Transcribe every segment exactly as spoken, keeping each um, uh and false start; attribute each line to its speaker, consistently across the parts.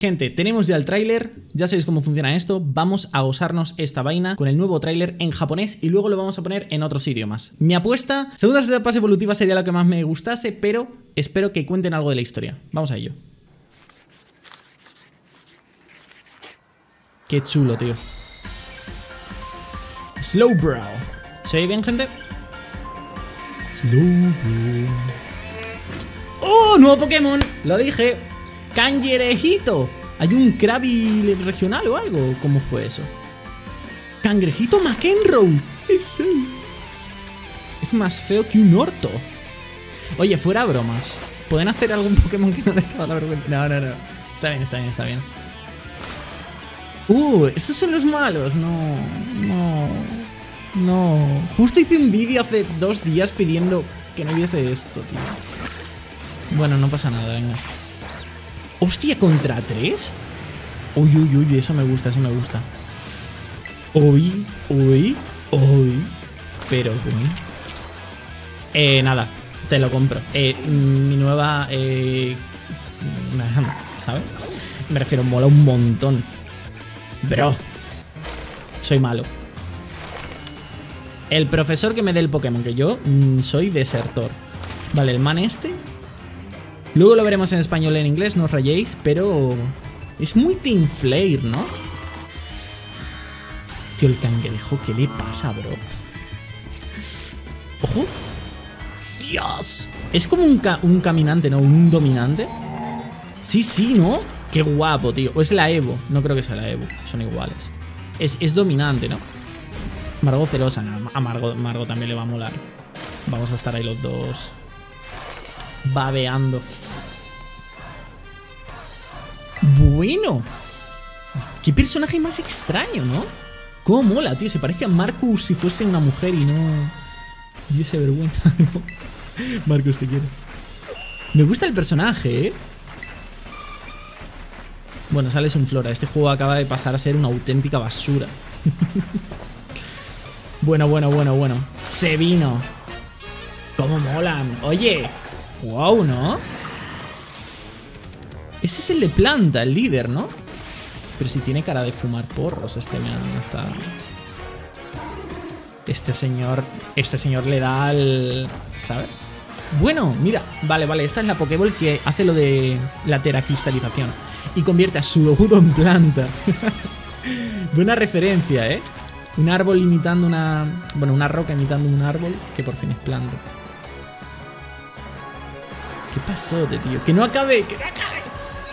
Speaker 1: Gente, tenemos ya el tráiler, ya sabéis cómo funciona esto, vamos a gozarnos esta vaina con el nuevo tráiler en japonés y luego lo vamos a poner en otros idiomas. Mi apuesta, segundas etapas evolutivas sería lo que más me gustase, pero espero que cuenten algo de la historia. Vamos a ello. Qué chulo, tío. Slowbro. ¿Se oye bien, gente? Slowbro. ¡Oh! ¡Nuevo Pokémon! Lo dije. ¡Cangrejito! ¿Hay un Krabby regional o algo? ¿Cómo fue eso? ¡Cangrejito McEnroe! Es él. Es más feo que un orto. Oye, fuera bromas. ¿Pueden hacer algún Pokémon que no dé toda la vergüenza? No, no, no. Está bien, está bien, está bien. Uh, estos son los malos. No, no, no. Justo hice un vídeo hace dos días pidiendo que no hubiese esto, tío. Bueno, no pasa nada, venga. Hostia, ¿contra tres? Uy, uy, uy, eso me gusta, eso me gusta. Uy, uy, uy. Pero, uy. Eh, nada, te lo compro. Eh, mi nueva, eh... ¿sabes? Me refiero, mola un montón. Bro. Soy malo. El profesor que me dé el Pokémon, que yo mmm, soy desertor. Vale, el man este... Luego lo veremos en español y en inglés, no os rayéis, pero... Es muy Team Flare, ¿no? Tío, el cangrejo, ¿qué le pasa, bro? ¡Ojo! ¡Dios! Es como un, ca un caminante, ¿no? Un dominante. Sí, sí, ¿no? Qué guapo, tío. O es la Evo. No creo que sea la Evo. Son iguales. Es, es dominante, ¿no? Margot celosa. A Margot, Margot también le va a molar. Vamos a estar ahí los dos... babeando. Bueno. Qué personaje más extraño, ¿no? Cómo mola, tío. Se parece a Marcus si fuese una mujer y no... Y ese vergüenza, ¿no? Marcus, te quiero. Me gusta el personaje, ¿eh? Bueno, sales un Flora. Este juego acaba de pasar a ser una auténtica basura. Bueno, bueno, bueno, bueno. Se vino. Cómo molan. Oye. Wow, ¿no? Este es el de planta, el líder, ¿no? Pero si tiene cara de fumar porros este man está... Este señor... Este señor le da al... ¿sabes? Bueno, mira. Vale, vale. Esta es la Pokéball que hace lo de la teracristalización. Y convierte a Sudowoodo en planta. Buena referencia, ¿eh? Un árbol imitando una... Bueno, una roca imitando un árbol que por fin es planta. ¿Qué pasó, tío? Que no acabe, que no acabe.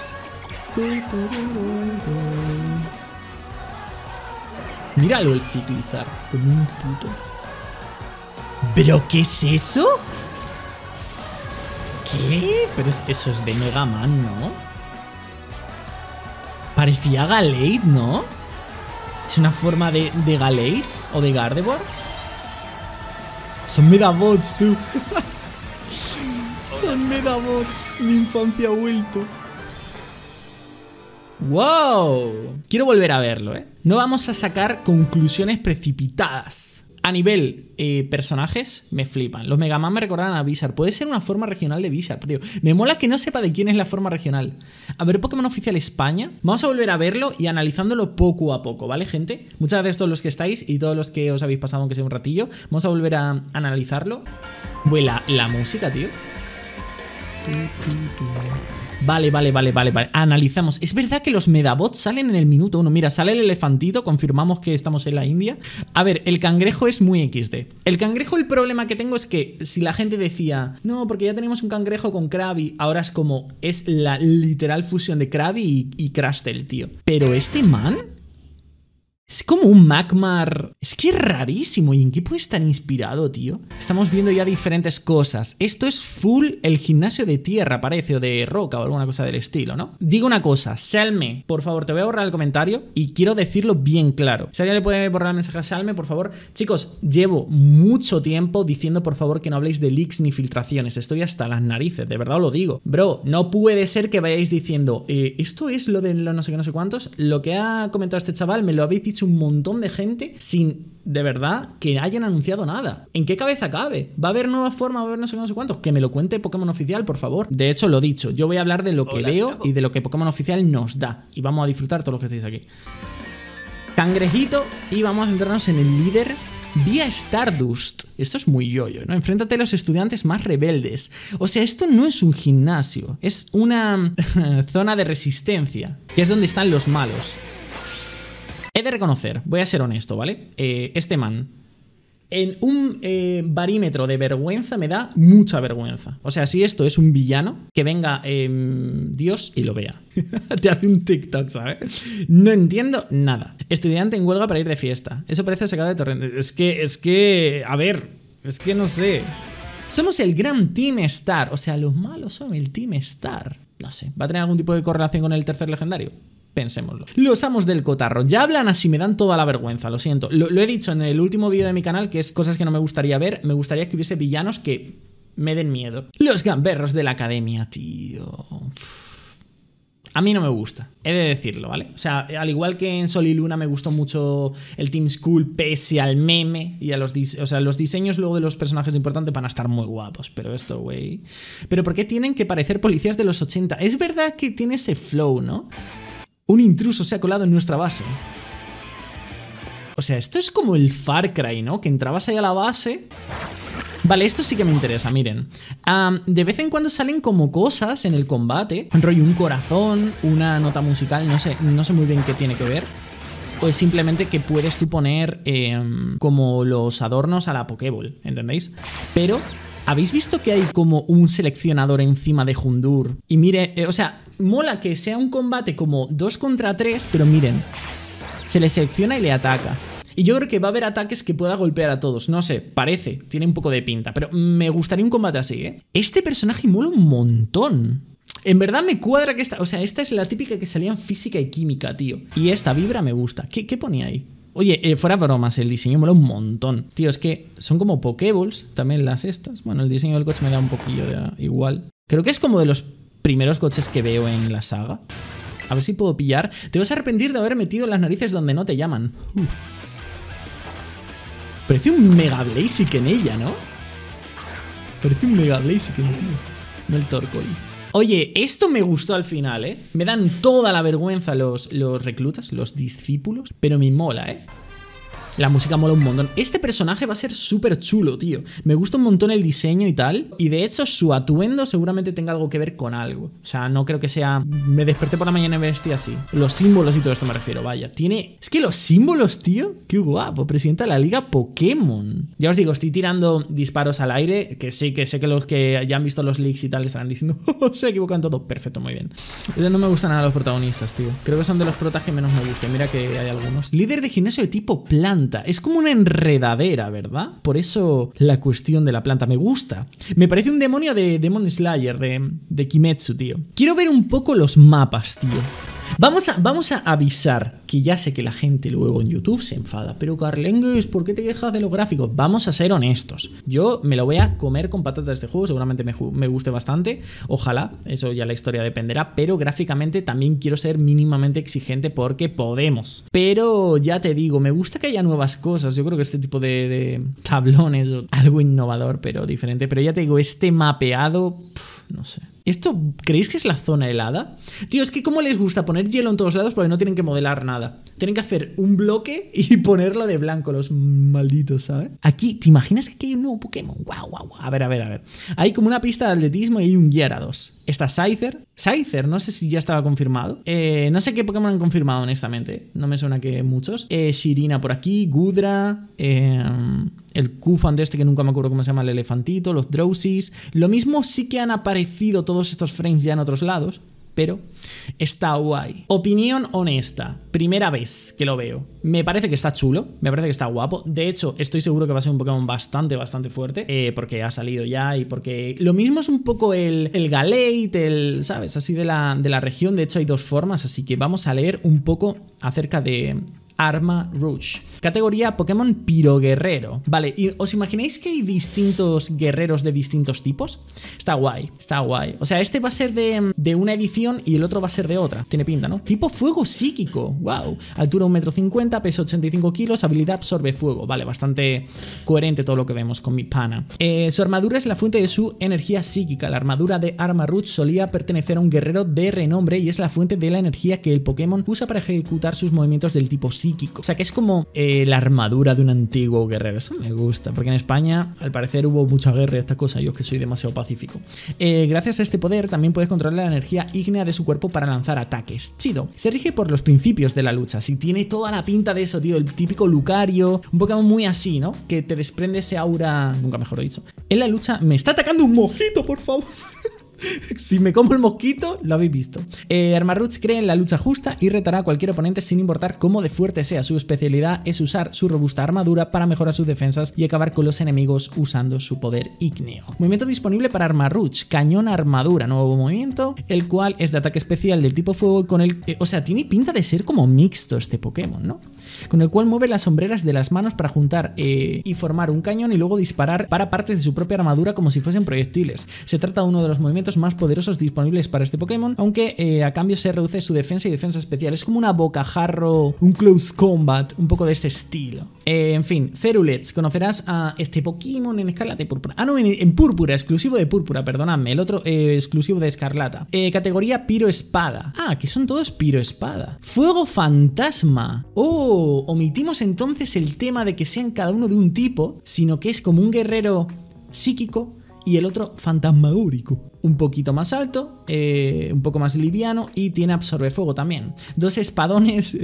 Speaker 1: Míralo el ciclizar, como un puto. ¿Pero qué es eso? ¿Qué? Pero es, eso es de Mega Man, ¿no? Parecía Gallade, ¿no? ¿Es una forma de, de Gallade? ¿O de Gardevoir? Son Medabots, tú. Son Medabots. Mi infancia ha vuelto. ¡Wow! Quiero volver a verlo, ¿eh? No vamos a sacar conclusiones precipitadas. A nivel eh, personajes, me flipan. Los Mega Man me recordan a Bizarre. Puede ser una forma regional de Bizarre, tío. Me mola que no sepa de quién es la forma regional. A ver, Pokémon Oficial España. Vamos a volver a verlo y analizándolo poco a poco, ¿vale, gente? Muchas gracias a todos los que estáis y todos los que os habéis pasado, aunque sea un ratillo. Vamos a volver a analizarlo. Bueno, la, la música, tío. Vale, vale, vale, vale, vale. Analizamos. Es verdad que los Medabots salen en el minuto uno. Mira, sale el elefantito. Confirmamos que estamos en la India. A ver, el cangrejo es muy equis de. El cangrejo, el problema que tengo es que si la gente decía, no, porque ya tenemos un cangrejo con Krabby, ahora es como, es la literal fusión de Krabby y, y Crustle, tío. Pero este man... Es como un Magmar... Es que es rarísimo. ¿Y en qué puede estar inspirado, tío? Estamos viendo ya diferentes cosas. Esto es full el gimnasio de tierra, parece, o de roca o alguna cosa del estilo, ¿no? Digo una cosa, Salme, por favor, te voy a borrar el comentario y quiero decirlo bien claro. Si alguien le puede borrar el mensaje a Salme, por favor. Chicos, llevo mucho tiempo diciendo, por favor, que no habléis de leaks ni filtraciones. Estoy hasta las narices, de verdad os lo digo. Bro, no puede ser que vayáis diciendo, eh, esto es lo de lo no sé qué, no sé cuántos. Lo que ha comentado este chaval, me lo habéis dicho dicho un montón de gente sin, de verdad, que hayan anunciado nada. ¿En qué cabeza cabe? ¿Va a haber nueva forma? ¿Va a haber no sé qué, no sé cuántos? Que me lo cuente Pokémon Oficial, por favor. De hecho, lo dicho, yo voy a hablar de lo que Hola, veo chavo. y de lo que Pokémon Oficial nos da. Y vamos a disfrutar todos los que estáis aquí. Cangrejito, y vamos a centrarnos en el líder vía Stardust. Esto es muy yoyo, ¿no? Enfréntate a los estudiantes más rebeldes. O sea, esto no es un gimnasio, es una zona de resistencia, que es donde están los malos. He de reconocer, voy a ser honesto, ¿vale? Eh, este man, en un eh, barímetro de vergüenza me da mucha vergüenza. O sea, si esto es un villano, que venga eh, Dios y lo vea. Te hace un TikTok, ¿sabes? No entiendo nada. Estudiante en huelga para ir de fiesta. Eso parece sacado de Torrente. Es que, es que, a ver, es que no sé. Somos el gran Team Star. O sea, los malos son el Team Star. No sé, ¿va a tener algún tipo de correlación con el tercer legendario? Pensémoslo. Los amos del cotarro. Ya hablan así, me dan toda la vergüenza, lo siento. Lo, lo he dicho en el último vídeo de mi canal, que es cosas que no me gustaría ver. Me gustaría que hubiese villanos que me den miedo. Los gamberros de la academia, tío. A mí no me gusta, he de decirlo, ¿vale? O sea, al igual que en Sol y Luna me gustó mucho el Team Skull pese al meme y a los, o sea, los diseños luego de los personajes importantes van a estar muy guapos, pero esto, güey... ¿Pero por qué tienen que parecer policías de los ochenta? Es verdad que tiene ese flow, ¿no? Un intruso se ha colado en nuestra base. O sea, esto es como el Far Cry, ¿no? Que entrabas ahí a la base... Vale, esto sí que me interesa, miren. Um, de vez en cuando salen como cosas en el combate. Rollo un corazón, una nota musical, no sé, no sé muy bien qué tiene que ver. O es simplemente que puedes tú poner eh, como los adornos a la Pokéball, ¿entendéis? Pero, ¿habéis visto que hay como un seleccionador encima de Jundur? Y mire, eh, o sea, mola que sea un combate como dos contra tres, pero miren, se le selecciona y le ataca. Y yo creo que va a haber ataques que pueda golpear a todos. No sé, parece, tiene un poco de pinta. Pero me gustaría un combate así, ¿eh? Este personaje mola un montón. En verdad me cuadra que esta... O sea, esta es la típica que salía en física y química, tío. Y esta vibra me gusta. ¿Qué, qué ponía ahí? Oye, eh, fuera bromas, el diseño mola un montón. Tío, es que son como Pokéballs, también las estas. Bueno, el diseño del coche me da un poquillo de igual. Creo que es como de los primeros coches que veo en la saga. A ver si puedo pillar. Te vas a arrepentir de haber metido las narices donde no te llaman. Uh. Parece un Mega Blaziken ella, ¿no? Parece un Mega Blaziken, tío. No el Torkoal. Oye, esto me gustó al final, ¿eh? Me dan toda la vergüenza los, los reclutas, los discípulos, pero me mola, ¿eh? La música mola un montón. Este personaje va a ser súper chulo, tío. Me gusta un montón el diseño y tal. Y de hecho su atuendo seguramente tenga algo que ver con algo. O sea, no creo que sea... Me desperté por la mañana y me vestí así. Los símbolos y todo esto me refiero, vaya. Tiene... Es que los símbolos, tío. Qué guapo. Presidenta de la Liga Pokémon. Ya os digo, estoy tirando disparos al aire. Que sí, que sé que los que ya han visto los leaks y tal estarán diciendo... Oh, se equivocan todo. Perfecto, muy bien. No me gustan nada los protagonistas, tío. Creo que son de los protas que menos me gustan. Mira que hay algunos. Líder de gimnasio de tipo planta. Es como una enredadera, ¿verdad? Por eso la cuestión de la planta me gusta. Me parece un demonio de Demon Slayer, de, de Kimetsu, tío. Quiero ver un poco los mapas, tío. Vamos a, vamos a avisar, que ya sé que la gente luego en YouTube se enfada. Pero Carlengues, ¿por qué te quejas de los gráficos? Vamos a ser honestos. Yo me lo voy a comer con patatas este juego, seguramente me, me guste bastante. Ojalá, eso ya la historia dependerá. Pero gráficamente también quiero ser mínimamente exigente porque podemos. Pero ya te digo, me gusta que haya nuevas cosas. Yo creo que este tipo de, de tablones, algo innovador pero diferente. Pero ya te digo, este mapeado, pff, no sé. ¿Esto creéis que es la zona helada? Tío, es que cómo les gusta poner hielo en todos lados porque no tienen que modelar nada. Tienen que hacer un bloque y ponerlo de blanco, los malditos, ¿sabes? Aquí, ¿te imaginas que aquí hay un nuevo Pokémon? Guau, guau, guau. A ver, a ver, a ver. Hay como una pista de atletismo y hay un Gyarados. Está Scyther. Scyther, no sé si ya estaba confirmado. Eh, no sé qué Pokémon han confirmado, honestamente. No me suena que muchos. Eh, Shirina por aquí, Gudra, eh, el Kufan de este que nunca me acuerdo cómo se llama, el elefantito, los Drowsies. Lo mismo sí que han aparecido todos estos frames ya en otros lados, pero está guay. Opinión honesta, primera vez que lo veo. Me parece que está chulo, me parece que está guapo. De hecho, estoy seguro que va a ser un Pokémon bastante, bastante fuerte, eh, porque ha salido ya y porque lo mismo es un poco el, el Galate, el, ¿sabes? Así de la, de la región. De hecho, hay dos formas, así que vamos a leer un poco acerca de... Armarouge. Categoría Pokémon Piroguerrero. Vale, ¿y os imagináis que hay distintos guerreros de distintos tipos? Está guay, está guay. O sea, este va a ser de, de una edición y el otro va a ser de otra. Tiene pinta, ¿no? Tipo fuego psíquico. Wow. Altura un metro cincuenta, peso ochenta y cinco kilos, habilidad absorbe fuego. Vale, bastante coherente todo lo que vemos con mi pana. Eh, su armadura es la fuente de su energía psíquica. La armadura de Armarouge solía pertenecer a un guerrero de renombre y es la fuente de la energía que el Pokémon usa para ejecutar sus movimientos del tipo psíquico. O sea que es como eh, la armadura de un antiguo guerrero. Eso me gusta, porque en España al parecer hubo mucha guerra y esta cosa. Yo es que soy demasiado pacífico. Eh, gracias a este poder también puedes controlar la energía ígnea de su cuerpo para lanzar ataques. Chido. Se rige por los principios de la lucha. Si tiene toda la pinta de eso, tío. El típico Lucario. Un Pokémon muy así, ¿no? Que te desprende ese aura... Nunca mejor dicho. En la lucha... Me está atacando un mosquito, por favor. Si me como el mosquito, lo habéis visto. eh, Armarouge cree en la lucha justa y retará a cualquier oponente sin importar cómo de fuerte sea. Su especialidad es usar su robusta armadura para mejorar sus defensas y acabar con los enemigos usando su poder ígneo. Movimiento disponible para Armarouge: cañón armadura, nuevo movimiento, el cual es de ataque especial del tipo fuego con el... Eh, o sea, tiene pinta de ser como mixto este Pokémon, ¿no? Con el cual mueve las sombreras de las manos para juntar eh, y formar un cañón y luego disparar para partes de su propia armadura como si fuesen proyectiles. Se trata de uno de los movimientos más poderosos disponibles para este Pokémon, aunque eh, a cambio se reduce su defensa y defensa especial. Es como una bocajarro, un close combat, un poco de este estilo. Eh, en fin, Cerulets, conocerás a este Pokémon en Escarlata y Púrpura. Ah, no, en, en Púrpura, exclusivo de Púrpura, perdonadme. El otro eh, exclusivo de Escarlata. Eh, categoría Piro Espada. Ah, que son todos Piro Espada. Fuego Fantasma. Oh, omitimos entonces el tema de que sean cada uno de un tipo, sino que es como un guerrero psíquico y el otro fantasmagórico. Un poquito más alto, eh, un poco más liviano y tiene absorbe fuego también. Dos espadones,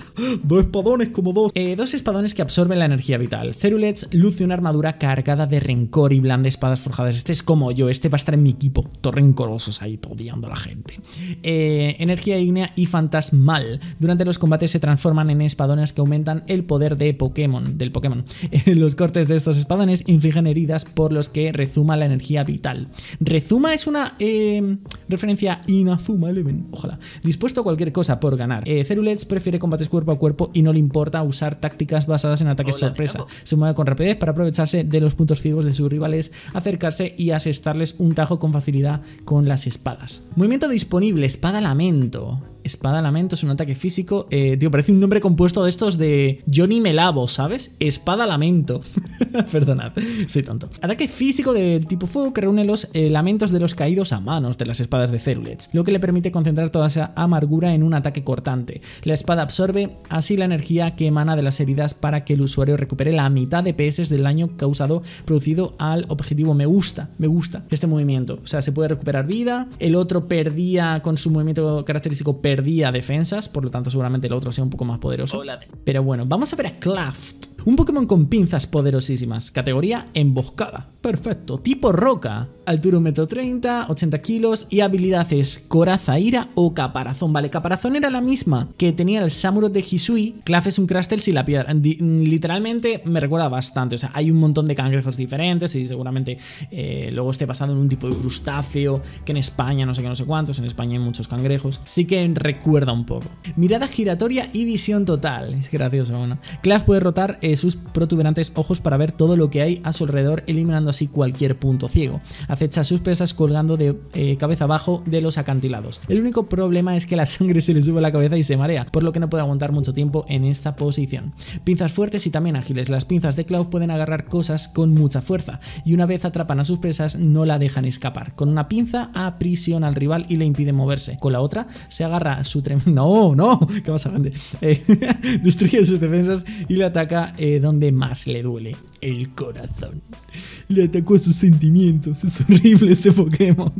Speaker 1: dos espadones como dos. Eh, dos espadones que absorben la energía vital. Cerulets luce una armadura cargada de rencor y blanda espadas forjadas. Este es como yo, este va a estar en mi equipo. Todos rencorosos ahí, todo odiando a la gente. Eh, energía ígnea y fantasmal. Durante los combates se transforman en espadones que aumentan el poder de Pokémon, del Pokémon. Eh, los cortes de estos espadones infligen heridas por los que rezuma la energía vital. Rezuma es una eh, referencia a Inazuma Eleven, ojalá. Dispuesto a cualquier cosa por ganar. Eh, Cerulets prefiere combates cuerpo a cuerpo y no le importa usar tácticas basadas en ataques Hola, sorpresa. Se mueve con rapidez para aprovecharse de los puntos ciegos de sus rivales, acercarse y asestarles un tajo con facilidad con las espadas. Movimiento disponible, Espada Lamento. Espada Lamento es un ataque físico. Eh, tío, parece un nombre compuesto de estos de Johnny Melavo, ¿sabes? Espada Lamento. Perdonad, soy tonto. Ataque físico del tipo fuego que reúne los eh, lamentos de los caídos a manos de las espadas de Cerulets, lo que le permite concentrar toda esa amargura en un ataque cortante. La espada absorbe así la energía que emana de las heridas para que el usuario recupere la mitad de P S del daño causado producido al objetivo. Me gusta, me gusta este movimiento. O sea, se puede recuperar vida. El otro perdía con su movimiento característico, perdía defensas, por lo tanto seguramente el otro sea un poco más poderoso. Hola. Pero bueno, vamos a ver a Claft. Un Pokémon con pinzas poderosísimas. Categoría emboscada. Perfecto. Tipo roca. Altura un metro treinta, ochenta kilos y habilidades coraza, ira o caparazón. Vale, caparazón era la misma que tenía el Samurott de Hisui. Claf es un Crustle y la piedra. Literalmente me recuerda bastante. O sea, hay un montón de cangrejos diferentes y seguramente eh, luego esté basado en un tipo de crustáceo que en España no sé qué, no sé cuántos. En España hay muchos cangrejos. Sí que recuerda un poco. Mirada giratoria y visión total. Es gracioso, ¿no? Claf puede rotar eh, sus protuberantes ojos para ver todo lo que hay a su alrededor, eliminando así cualquier punto ciego. Acecha a sus presas colgando de eh, cabeza abajo de los acantilados. El único problema es que la sangre se le sube a la cabeza y se marea, por lo que no puede aguantar mucho tiempo en esta posición. Pinzas fuertes y también ágiles. Las pinzas de Claw pueden agarrar cosas con mucha fuerza y una vez atrapan a sus presas no la dejan escapar. Con una pinza aprisiona al rival y le impide moverse. Con la otra se agarra a su tremendo... ¡No, no! ¿Qué pasa, grande? Eh, destruye sus defensas y le ataca eh, donde más le duele, el corazón. Le atacó a sus sentimientos. Es horrible este Pokémon.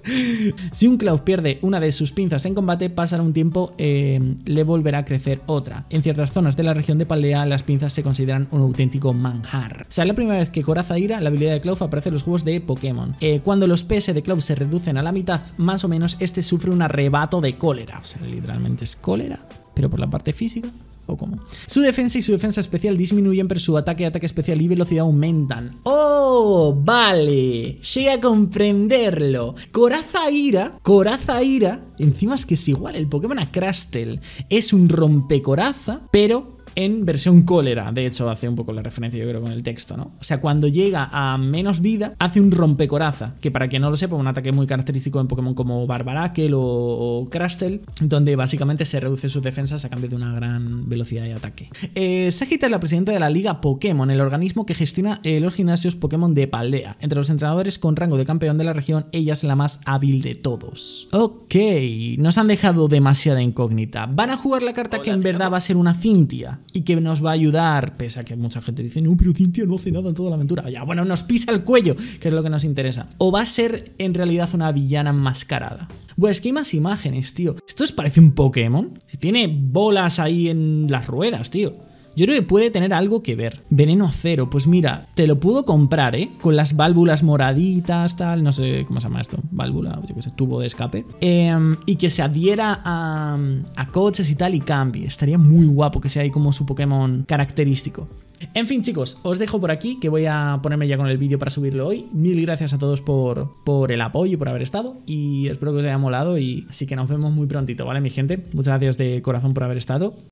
Speaker 1: Si un Claw pierde una de sus pinzas en combate, pasará un tiempo, eh, le volverá a crecer otra. En ciertas zonas de la región de Paldea, las pinzas se consideran un auténtico manjar. O sea, la primera vez que Coraza ira, la habilidad de Claw aparece en los juegos de Pokémon. Eh, cuando los P S de Claw se reducen a la mitad, más o menos, este sufre un arrebato de cólera. O sea, literalmente es cólera, pero por la parte física. ¿O cómo? Su defensa y su defensa especial disminuyen, pero su ataque, ataque especial y velocidad aumentan. ¡Oh! Vale. Llega a comprenderlo. Coraza ira. Coraza ira. Encima es que es igual. El Pokémon a Crustle es un rompecoraza, pero en versión cólera. De hecho, hace un poco la referencia, yo creo, con el texto, ¿no? O sea, cuando llega a menos vida, hace un rompecoraza, que para quien no lo sepa, un ataque muy característico en Pokémon como Barbarakel o, o Crustle, donde básicamente se reduce sus defensas a cambio de una gran velocidad de ataque. Eh, Sagita es la presidenta de la Liga Pokémon, el organismo que gestiona eh, los gimnasios Pokémon de Paldea. Entre los entrenadores con rango de campeón de la región, ella es la más hábil de todos. Ok, nos han dejado demasiada incógnita. Van a jugar la carta que en verdad va a ser una Cynthia y que nos va a ayudar, pese a que mucha gente dice, no, pero Cynthia no hace nada en toda la aventura. Ya, bueno, nos pisa el cuello, que es lo que nos interesa. O va a ser en realidad una villana enmascarada. Pues que hay más imágenes, tío. Esto os parece un Pokémon. Tiene bolas ahí en las ruedas, tío. Yo creo que puede tener algo que ver. Veneno cero, pues mira, te lo puedo comprar, ¿eh? Con las válvulas moraditas, tal, no sé cómo se llama esto. Válvula, yo qué sé, tubo de escape. Eh, y que se adhiera a, a coches y tal y cambie. Estaría muy guapo que sea ahí como su Pokémon característico. En fin, chicos, os dejo por aquí, que voy a ponerme ya con el vídeo para subirlo hoy. Mil gracias a todos por, por el apoyo y por haber estado. Y espero que os haya molado. Y así que nos vemos muy prontito, ¿vale, mi gente? Muchas gracias de corazón por haber estado.